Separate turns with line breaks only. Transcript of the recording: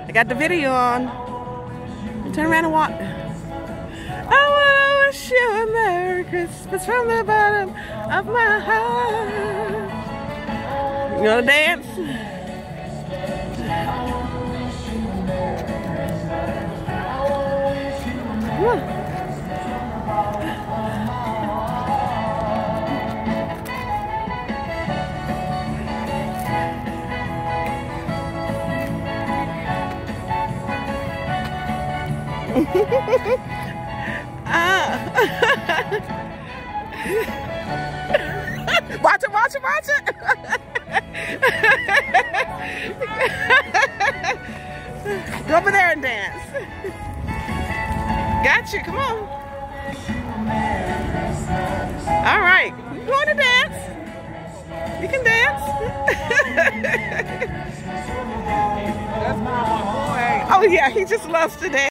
I got the video on. Turn around and walk. I want to wish you a Merry Christmas from the bottom of my heart. You wanna dance? Come on. Watch it, watch it, watch it. Go over there and dance. Got you, come on. All right, you want to dance? You can dance. That's my boy. Oh yeah, he just loves to dance.